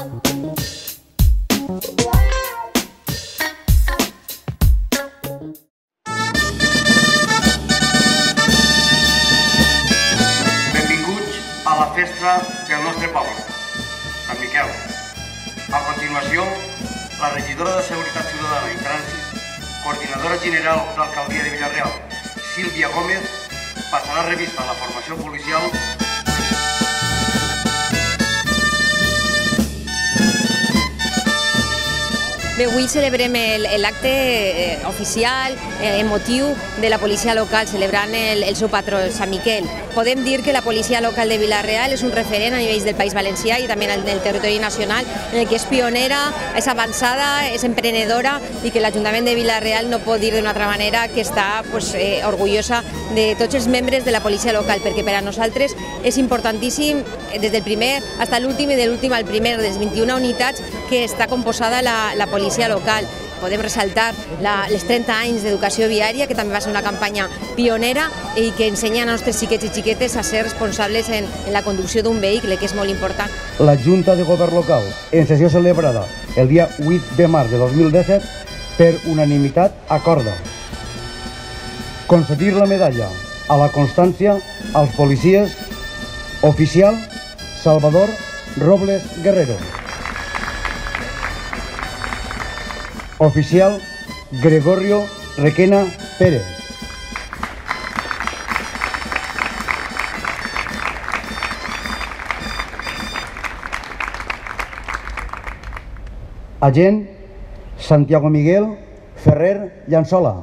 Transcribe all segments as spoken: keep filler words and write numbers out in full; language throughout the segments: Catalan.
festa del nostre poble, Sant Miquel. A continuació, la regidora de Seguretat Ciutadana i Trànsit, coordinadora general d'Alcaldia de Vila-real, Sílvia Gómez, passarà revista a la formació policial. Bé, avui celebrem l'acte oficial, emotiu de la policia local, celebrant el seu patró, Sant Miquel. Podem dir que la policia local de Vila-real és un referent a nivell del País Valencià i també del territori nacional, en el que és pionera, és avançada, és emprenedora i que l'Ajuntament de Vila-real no pot dir d'una altra manera que està orgullosa de tots els membres de la policia local, perquè per a nosaltres és importantíssim des del primer fins a l'últim i de l'últim al primer, de les vint-i-una unitats que està composada la policia local. Podem ressaltar els trenta anys d'educació viària, que també va ser una campanya pionera i que ensenya a nostres xiquets i xiquetes a ser responsables en la conducció d'un vehicle, que és molt important. La Junta de Govern Local, en sessió celebrada el dia vuit de març de dos mil disset, per unanimitat acorda concedir la medalla a la constància als policies oficial Salvador Robles Guerrero, oficial Gregorio Requena Pérez, agent Santiago Miguel Ferrer Llançola,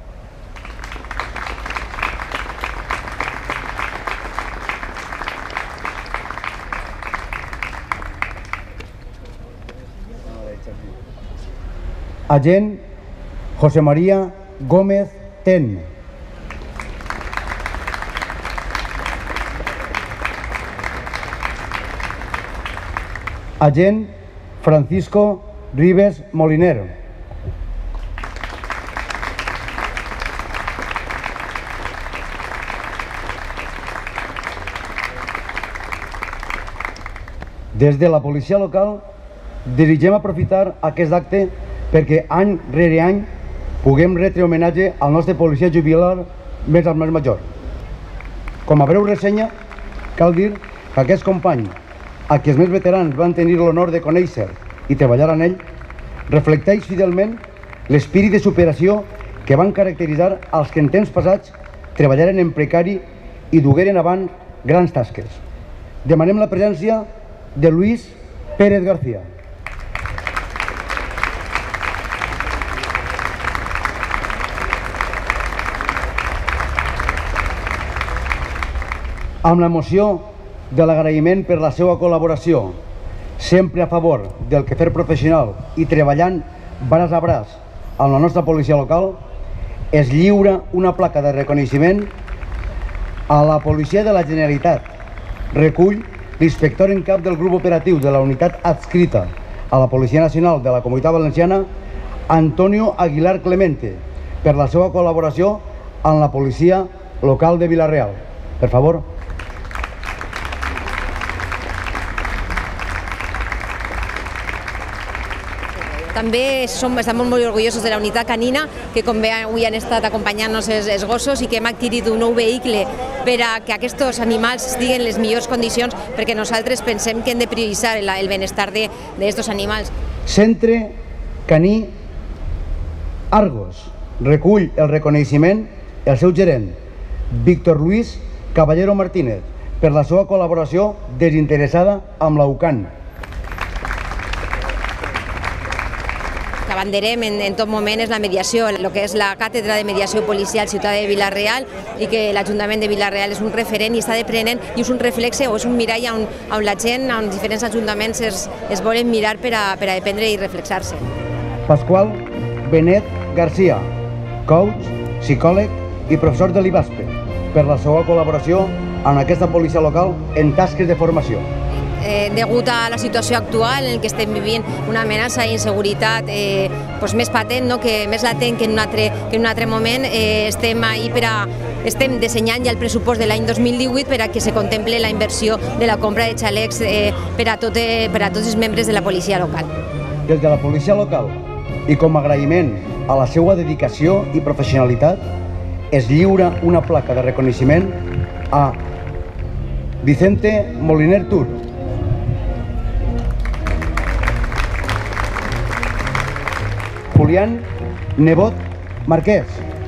agent José María Gómez Ten, agent Francisco Ribes Moliner, des de la policia local dirigim a aprofitar aquest acte perquè any rere any puguem retre homenatge al nostre policia jubilar més al més major. Com a breu ressenya, cal dir que aquest company, a qui els més veterans van tenir l'honor de conèixer i treballar en ell, reflecteix fidelment l'espírit de superació que van caracteritzar els que en temps passats treballaren en precari i dugueren avant grans tasques. Demanem la presència de Luis Pérez García. Amb l'emoció de l'agraïment per la seva col·laboració, sempre a favor del quefer professional i treballant braç a braç amb la nostra policia local, es lliura una placa de reconeixement a la policia de la Generalitat. Recull l'inspector en cap del grup operatiu de la unitat adscrita a la Policia Nacional de la Comunitat Valenciana, Antonio Aguilar Clemente, per la seva col·laboració amb la policia local de Vila-real. Per favor. També som, estem molt, molt orgullosos de la unitat canina, que com bé avui han estat acompanyant-nos els, els gossos i que hem adquirit un nou vehicle per a que aquests animals estiguen en les millors condicions, perquè nosaltres pensem que hem de prioritzar el, el benestar d'aquests animals. Centre Caní Argos recull el reconeixement el seu gerent, Víctor Luis Caballero Martínez, per la seva col·laboració desinteressada amb la U C A N. Abanderem en, en tot moment és la mediació, el que és la càtedra de mediació policial ciutat de Vila-real, i que l'Ajuntament de Vila-real és un referent i està deprenent i és un reflexe o és un mirall on, on la gent, on diferents ajuntaments es, es volen mirar per a, per a aprendre i reflexar-se. Pasqual Benet García, coach, psicòleg i professor de l'I B A S P E, per la seva col·laboració amb aquesta policia local en tasques de formació. eh, degut a la situació actual en què estem vivint una amenaça d'inseguretat eh, pues més patent, no? Que més latent que en un altre, que en un altre moment, eh, estem ahí per a estem dissenyant ja el pressupost de l'any dos mil divuit per a que se contemple la inversió de la compra de xalecs eh, per, a tot, eh, per a tots els membres de la policia local. Des de la policia local i com a agraïment a la seva dedicació i professionalitat, es lliura una placa de reconeixement a Vicente Moliner Tur, Julián Nebot Marquès,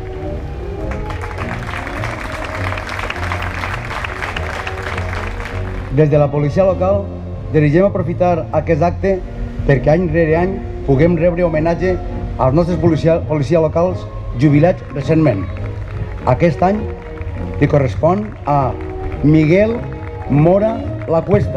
des de la policia local dirigim a aprofitar aquest acte perquè any rere any puguem rebre homenatge als nostres policia, policia locals jubilats recentment. Aquest any li correspon a Miguel Mora La Cuesta,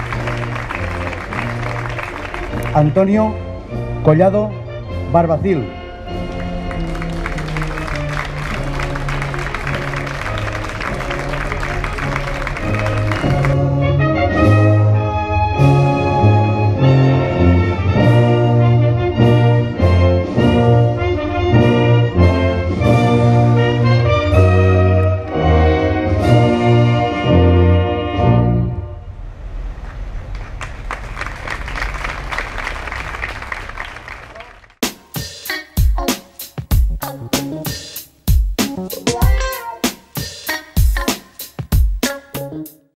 Antonio Collado Barbacil,